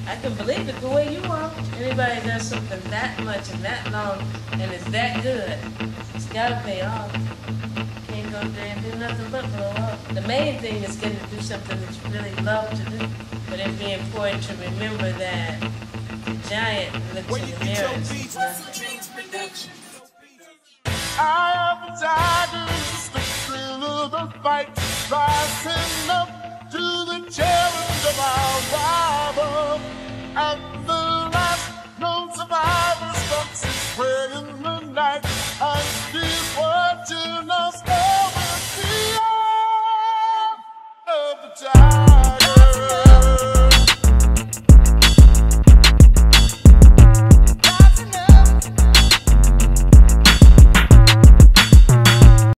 I can believe it the way you are. Anybody does something that much and that long and it's that good, it's gotta pay off. Can't go there and do nothing but blow up. The main thing is getting to do something that you really love to do. But it'd be important to remember that the giant looks in the mirror and sees nothing. I have died, the thrill of the fight, rising up.